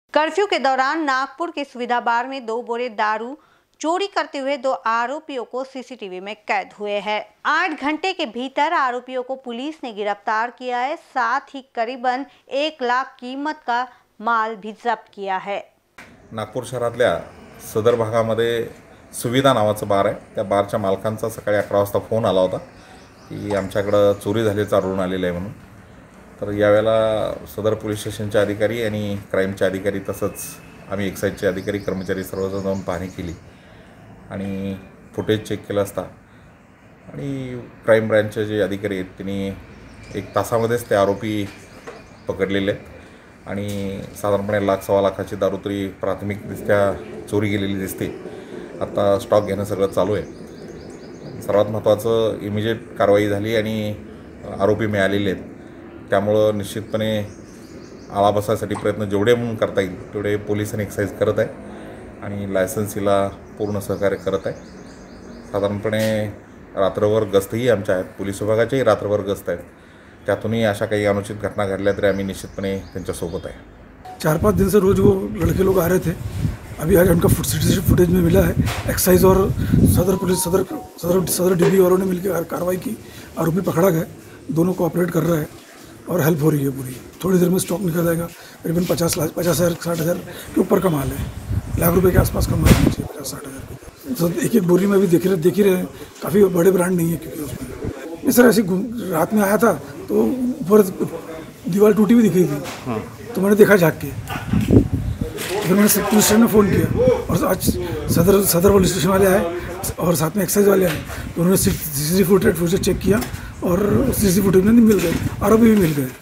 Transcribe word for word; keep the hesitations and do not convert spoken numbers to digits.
Curfew के दौरान नागपुर के सुविधा बार में दो बोरे दारू चोरी करते हुए दो आरोपियों को सीसीटीवी में कैद हुए हैं। आठ घंटे के भीतर आरोपियों को पुलिस ने गिरफ्तार किया है। साथ ही करीबन एक लाख कीमत का माल भी जब्त किया है। नागपूर शहरातल्या सदर भागामध्ये सुविधा नावाचं बार आहे। त्या बारच्या मालकांचा सकाळी अकरा वाजता फोन आला होता की आमच्याकडे चोरी झाल्याचं आढळून आलेलं आहे म्हणून। तर यावेळेला सदर पोलीस स्टेशनचे अधिकारी आणि क्राईमचे अधिकारी तसंच आम्ही एक्साईजचे अधिकारी कर्मचारी सर्वजण जाऊन पाहणी केली आणि फुटेज चेक केलं असता आणि क्राईम ब्रँचचे जे अधिकारी आहेत त्यांनी एक तासामध्येच ते आरोपी पकडलेले आहेत आणि साधारणपणे लाख सव्वा लाखाची दारू तरी प्राथमिकदृष्ट्या चोरी गेलेली दिसते। आता स्टॉक घेणं सगळं चालू आहे। सर्वात महत्त्वाचं इमिजिएट कारवाई झाली आणि आरोपी मिळालेले आहेत। त्यामुळे निश्चितपणे आळा बसण्यासाठी प्रयत्न जेवढे म्हणून करता येईल तेवढे पोलीस आणि एक्साईज करत आहे आणि लायसन्सीला पूर्ण सहकार्य करत आहे। साधारणपणे रात्रभर गस्तही आमच्या आहेत, पोलीस विभागाचेही रात्रभर गस्त आहेत। त्यातूनही अशा काही अनुचित घटना घडल्या तरी आम्ही निश्चितपणे त्यांच्या सोबत आहे। चार पाँच दिन से रोज वो लड़के लोग आ रहे थे। अभी आज उनका फुटेज में मिला है। एक्साइज और सदर पुलिस सदर सदर सदर डीबी वालों ने मिलकर कार्रवाई की। आरोपी पकड़ा गया, दोनों कोऑपरेट कर रहा है और हेल्प हो रही है पूरी। थोड़ी देर में स्टॉक निकल जाएगा। करीबन पचास लाख पचास हज़ार साठ हज़ार के ऊपर का माल है। लाख रुपए के आसपास का माल है, पचास साठ हज़ार। तो एक एक बोरी में भी देख रहे देख ही रहे हैं, काफ़ी बड़े ब्रांड नहीं है क्योंकि उसमें सर ऐसी रात में आया था तो ऊपर दीवार टूटी हुई दिख रही थी। तो मैंने देखा झाँक के, फिर मैंने पुलिस स्टेशन में फ़ोन किया और आज सदर सदर पुलिस स्टेशन वाले आए और साथ में एक्साइज वाले आए। तो उन्होंने C C T V footage footage check किया और C C T V footage में मिल गए, आरोपी भी मिल गए।